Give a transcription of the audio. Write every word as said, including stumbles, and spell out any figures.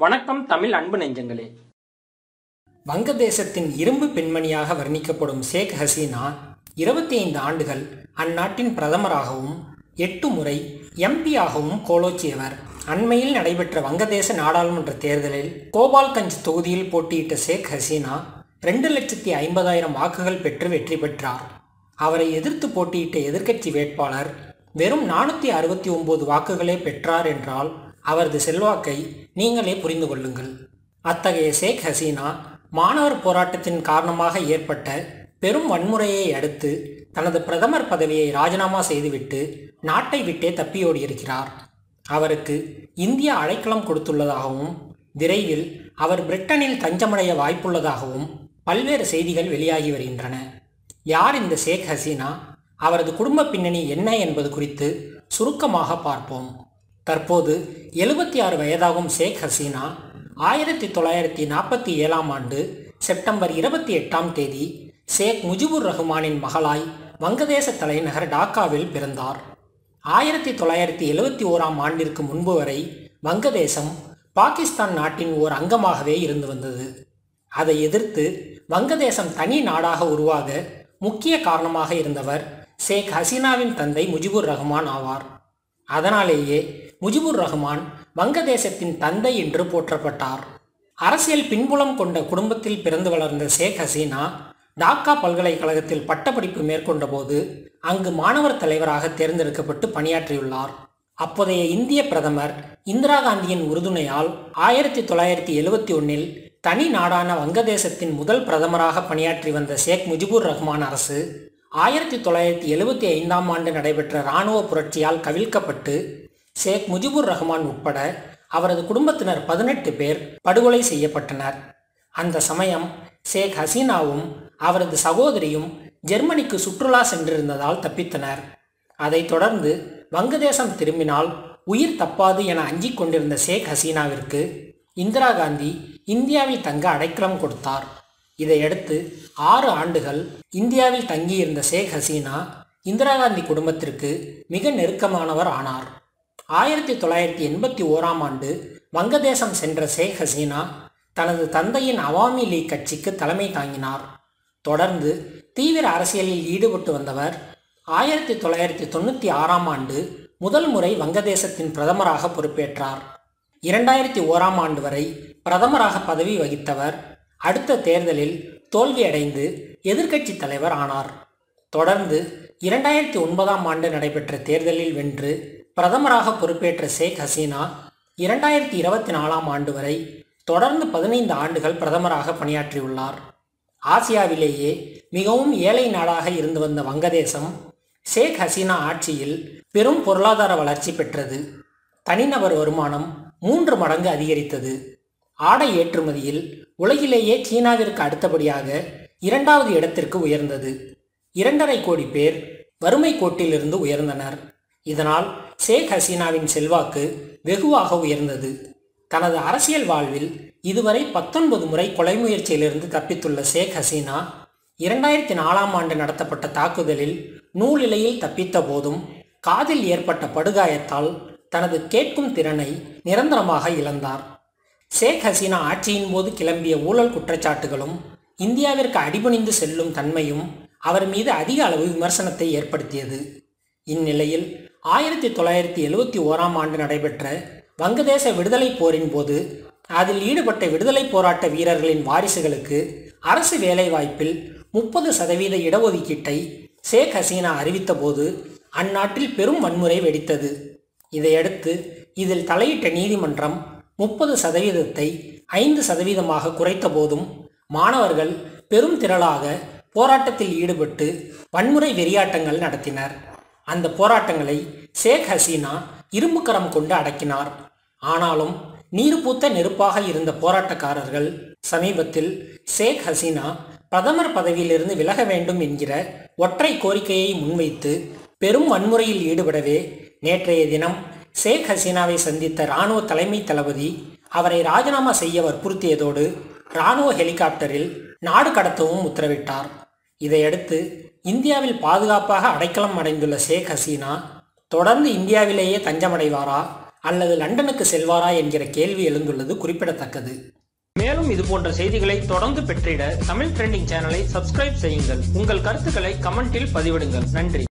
வணக்கம் தமிழ் அன்பு நெஞ்சங்களே. வங்கதேசத்தின் இரும்பு பெண்மணியாக வர்ணிக்கப்படும் ஷேக் ஹசீனா இருபத்தி ஐந்து ஆண்டுகள் அந்நாட்டின் பிரதமராகவும் எட்டு முறை எம்பியாகவும் கோலோச்சியவர். அண்மையில் நடைபெற்ற வங்கதேச நாடாளுமன்ற தேர்தலில் கோபால்கஞ்ச் தொகுதியில் போட்டியிட்ட ஷேக் ஹசீனா ரெண்டு லட்சத்தி ஐம்பதாயிரம் வாக்குகள் பெற்று வெற்றி பெற்றார். அவரை எதிர்த்து போட்டியிட்ட எதிர்க்கட்சி வேட்பாளர் வெறும் நானூற்றி அறுபத்தி ஒன்பது வாக்குகளே பெற்றார் என்றால் அவரது செல்வாக்கை நீங்களே புரிந்து கொள்ளுங்கள். அத்தகைய ஷேக் ஹசீனா மாணவர் போராட்டத்தின் காரணமாக ஏற்பட்ட பெரும் வன்முறையை அடுத்து தனது பிரதமர் பதவியை ராஜினாமா செய்துவிட்டு நாட்டை விட்டே தப்பியோடியிருக்கிறார். அவருக்கு இந்தியா அடைக்கலம் கொடுத்துள்ளதாகவும் விரைவில் அவர் பிரிட்டனில் தஞ்சமடைய வாய்ப்புள்ளதாகவும் பல்வேறு செய்திகள் வெளியாகி வருகின்றன. யார் இந்த ஷேக் ஹசீனா, அவரது குடும்ப பின்னணி என்ன என்பது குறித்து சுருக்கமாக பார்ப்போம். தற்போது எழுபத்தி ஆறு வயதாகும் ஷேக் ஹசீனா ஆயிரத்தி தொள்ளாயிரத்தி நாற்பத்தி ஏழாம் ஆண்டு செப்டம்பர் இருபத்தி எட்டாம் தேதி ஷேக் முஜிபுர் ரஹ்மானின் மகளாய் வங்கதேச தலைநகர் டாக்காவில் பிறந்தார். ஆயிரத்தி தொள்ளாயிரத்தி எழுபத்தி ஓராம் ஆண்டிற்கு முன்பு வரை வங்கதேசம் பாகிஸ்தான் நாட்டின் ஓர் அங்கமாகவே இருந்து வந்தது. அதை எதிர்த்து வங்கதேசம் தனி நாடாக உருவாக முக்கிய காரணமாக இருந்தவர் ஷேக் ஹசீனாவின் தந்தை முஜிபுர் ரஹ்மான் ஆவார். அதனாலேயே முஜிபுர் ரஹ்மான் வங்கதேசத்தின் தந்தை என்று போற்றப்பட்டார். அரசியல் பின்புலம் கொண்ட குடும்பத்தில் பிறந்து வளர்ந்த ஷேக் ஹசீனா டாக்கா பல்கலைக்கழகத்தில் பட்டப்படிப்பு மேற்கொண்ட போது அங்கு மாணவர் தலைவராக தேர்ந்தெடுக்கப்பட்டு பணியாற்றியுள்ளார். அப்போதைய இந்திய பிரதமர் இந்திரா காந்தியின் உறுதுணையால் ஆயிரத்தி தொள்ளாயிரத்தி எழுபத்தி ஒன்னில் தனி நாடான வங்கதேசத்தின் முதல் பிரதமராக பணியாற்றி வந்த ஷேக் முஜிபுர் ரஹ்மான் அரசு ஆயிரத்தி தொள்ளாயிரத்தி எழுபத்தி ஐந்தாம் ஆண்டு நடைபெற்ற இராணுவ புரட்சியால் கவிழ்க்கப்பட்டு ஷேக் முஜிபுர் ரஹ்மான் உட்பட அவரது குடும்பத்தினர் பதினெட்டு பேர் படுகொலை செய்யப்பட்டனர். அந்த சமயம் ஷேக் ஹசீனாவும் அவரது சகோதரியும் ஜெர்மனிக்கு சுற்றுலா சென்றிருந்ததால் தப்பித்தனர். அதைத் தொடர்ந்து வங்கதேசம் திரும்பினால் உயிர் தப்பாது என அஞ்சிக் கொண்டிருந்த ஷேக் ஹசீனாவிற்கு இந்திரா காந்தி இந்தியாவில் தங்க அடைக்கலம் கொடுத்தார். இதையடுத்து ஆறு ஆண்டுகள் இந்தியாவில் தங்கியிருந்த ஷேக் ஹசீனா இந்திரா காந்தி குடும்பத்திற்கு மிக நெருக்கமானவர் ஆனார். ஆயிரத்தி தொள்ளாயிரத்தி எண்பத்தி ஓராம் ஆண்டு வங்கதேசம் சென்ற ஷேக் ஹசீனா தனது தந்தையின் அவாமி லீக் கட்சிக்கு தலைமை தாங்கினார். தொடர்ந்து தீவிர அரசியலில் ஈடுபட்டு வந்தவர் ஆயிரத்தி தொள்ளாயிரத்தி தொண்ணூற்றி ஆறாம் ஆண்டு முதல் முறை வங்கதேசத்தின் பிரதமராக பொறுப்பேற்றார். இரண்டாயிரத்தி ஓராம் ஆண்டு வரை பிரதமராக பதவி வகித்தவர் அடுத்த தேர்தலில் தோல்வியடைந்து எதிர்க்கட்சி தலைவர் ஆனார். தொடர்ந்து இரண்டாயிரத்தி ஒன்பதாம் ஆண்டு நடைபெற்ற தேர்தலில் வென்று பிரதமராக பொறுப்பேற்ற ஷேக் ஹசீனா இரண்டாயிரத்தி இருபத்தி நாலாம் ஆண்டு வரை தொடர்ந்து பதினைந்து ஆண்டுகள் பிரதமராக பணியாற்றியுள்ளார். ஆசியாவிலேயே மிகவும் ஏழை நாடாக இருந்து வந்த வங்கதேசம் ஷேக் ஹசீனா ஆட்சியில் பெரும் பொருளாதார வளர்ச்சி பெற்றது. தனிநபர் வருமானம் மூன்று மடங்கு அதிகரித்தது. ஆடை ஏற்றுமதியில் உலகிலேயே சீனாவிற்கு அடுத்தபடியாக இரண்டாவது இடத்திற்கு உயர்ந்தது. இரண்டரை கோடி பேர் வறுமை கோட்டிலிருந்து உயர்ந்தனர். இதனால் ஷேக் ஹசீனாவின் செல்வாக்கு வெகுவாக உயர்ந்தது. தனது அரசியல் வாழ்வில் இதுவரை பத்தொன்பது முறை கொலை முயற்சியிலிருந்து தப்பித்துள்ள ஷேக் ஹசீனா இரண்டாயிரத்தி நாலாம் ஆண்டு நடத்தப்பட்ட தாக்குதலில் நூலிலையில் தப்பித்த போதும் காதில் ஏற்பட்ட படுகாயத்தால் தனது கேட்கும் திறனை நிரந்தரமாக இழந்தார். ஷேக் ஹசீனா ஆட்சியின் போது கிளம்பிய ஊழல் குற்றச்சாட்டுகளும் இந்தியாவிற்கு அடிபணிந்து செல்லும் தன்மையும் அவர் மீது அதிக அளவு விமர்சனத்தை ஏற்படுத்தியது. இந்நிலையில் ஆயிரத்தி தொள்ளாயிரத்தி எழுபத்தி ஓராம் ஆண்டு நடைபெற்ற வங்கதேச விடுதலை போரின் போது அதில் ஈடுபட்ட விடுதலை போராட்ட வீரர்களின் வாரிசுகளுக்கு அரசு வேலைவாய்ப்பில் முப்பது சதவீத இடஒதுக்கீட்டை ஷேக் ஹசீனா அறிவித்த போது அந்நாட்டில் பெரும் வன்முறை வெடித்தது. இதையடுத்து இதில் தலையிட்ட நீதிமன்றம் முப்பது சதவீதத்தை ஐந்து சதவீதமாக குறைத்த போதும் மாணவர்கள் பெரும் திரளாக போராட்டத்தில் ஈடுபட்டு வன்முறை வெறியாட்டங்கள் நடத்தினர். அந்த போராட்டங்களை ஷேக் ஹசீனா இரும்புக்கரம் கொண்டு அடக்கினார். ஆனாலும் நீர் பூத்த நெருப்பாக இருந்த போராட்டக்காரர்கள் சமீபத்தில் ஷேக் ஹசீனா பிரதமர் பதவியிலிருந்து விலக வேண்டும் என்கிற ஒற்றை கோரிக்கையை முன்வைத்து பெரும் வன்முறையில் ஈடுபடவே நேற்றைய தினம் ஷேக் ஹசீனாவை சந்தித்த இராணுவ தலைமை தளபதி அவரை ராஜினாமா செய்ய வற்புறுத்தியதோடு இராணுவ ஹெலிகாப்டரில் நாடு கடத்தவும் உத்தரவிட்டார். இதையடுத்து இந்தியாவில் பாதுகாப்பாக அடைக்கலம் அடைந்துள்ள ஷேக் ஹசீனா தொடர்ந்து இந்தியாவிலேயே தஞ்சமடைவாரா அல்லது லண்டனுக்கு செல்வாரா என்கிற கேள்வி எழுந்துள்ளது குறிப்பிடத்தக்கது. மேலும் இது போன்ற செய்திகளை தொடர்ந்து பெற்றிட தமிழ் ட்ரெண்டிங் சேனலை சப்ஸ்கிரைப் செய்யுங்கள். உங்கள் கருத்துக்களை கமெண்டில் பதிவிடுங்கள். நன்றி.